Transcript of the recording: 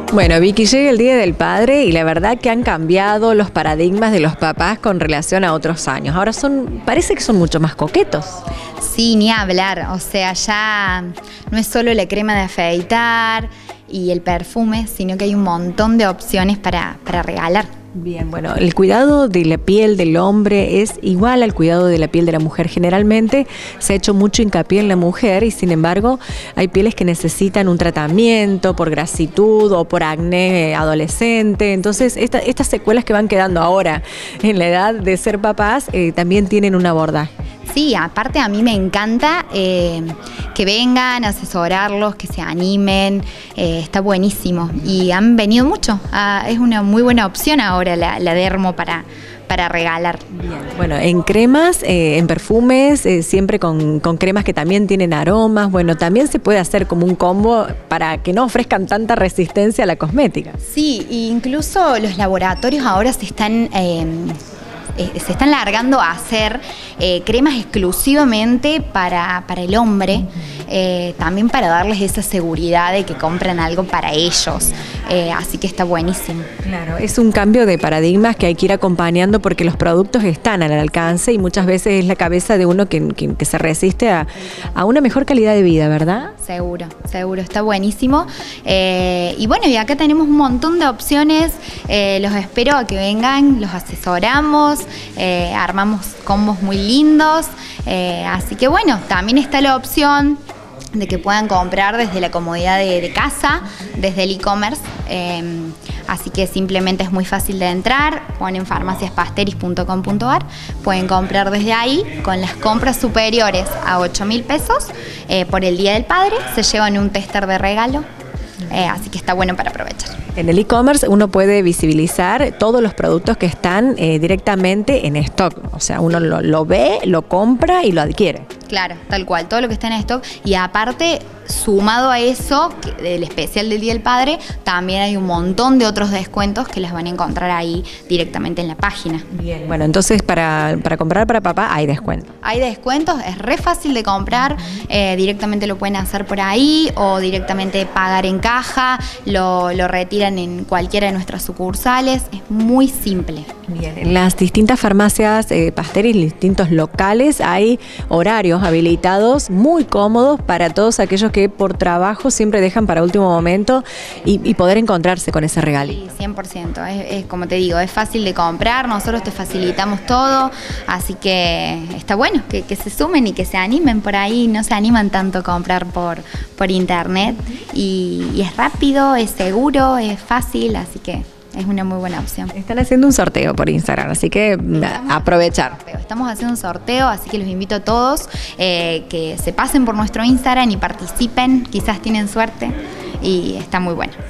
Bueno, Vicky, llega el Día del Padre y la verdad que han cambiado los paradigmas de los papás con relación a otros años. Ahora parece que son mucho más coquetos. Sí, ni hablar, o sea, ya no es solo la crema de afeitar y el perfume, sino que hay un montón de opciones para regalar. Bien, bueno, el cuidado de la piel del hombre es igual al cuidado de la piel de la mujer. Generalmente se ha hecho mucho hincapié en la mujer y sin embargo hay pieles que necesitan un tratamiento por grasitud o por acné adolescente. Entonces estas secuelas que van quedando ahora en la edad de ser papás también tienen un abordaje. Sí, aparte a mí me encanta que vengan a asesorarlos, que se animen, está buenísimo y han venido mucho, es una muy buena opción ahora la dermo para regalar. Bien. Bueno, en cremas, en perfumes, siempre con cremas que también tienen aromas, bueno, también se puede hacer como un combo para que no ofrezcan tanta resistencia a la cosmética. Sí, incluso los laboratorios ahora se están largando a hacer cremas exclusivamente para el hombre, también para darles esa seguridad de que compran algo para ellos, así que está buenísimo. Claro, es un cambio de paradigmas que hay que ir acompañando porque los productos están al alcance y muchas veces es la cabeza de uno que se resiste a una mejor calidad de vida, ¿verdad? Seguro, seguro, está buenísimo. Y bueno, y acá tenemos un montón de opciones, los espero a que vengan, los asesoramos, armamos combos muy lindos, así que bueno, también está la opción de que puedan comprar desde la comodidad de casa, desde el e-commerce, así que simplemente es muy fácil de entrar, ponen farmaciaspasteris.com.ar, pueden comprar desde ahí, con las compras superiores a 8.000 pesos, por el Día del Padre, se llevan un tester de regalo, así que está bueno para aprovechar. En el e-commerce uno puede visibilizar todos los productos que están directamente en stock, o sea, uno lo ve, lo compra y lo adquiere. Claro, tal cual, todo lo que está en stock y aparte, sumado a eso, del especial del Día del Padre, también hay un montón de otros descuentos que las van a encontrar ahí directamente en la página. Bien, bueno, entonces para comprar para papá hay descuento. Hay descuentos, es re fácil de comprar, directamente lo pueden hacer por ahí o directamente pagar en caja, lo retiran en cualquiera de nuestras sucursales, es muy simple. Bien, en las distintas farmacias Pasteris, distintos locales, hay horarios habilitados muy cómodos para todos aquellos que por trabajo siempre dejan para último momento y poder encontrarse con ese regalito. Sí, 100%, es como te digo, es fácil de comprar, nosotros te facilitamos todo, así que está bueno que se sumen y que se animen por ahí, no se animan tanto a comprar por internet y es rápido, es seguro, es fácil, así que es una muy buena opción. Están haciendo un sorteo por Instagram, así que aprovechar. Estamos haciendo un sorteo, así que los invito a todos que se pasen por nuestro Instagram y participen, quizás tienen suerte y está muy bueno.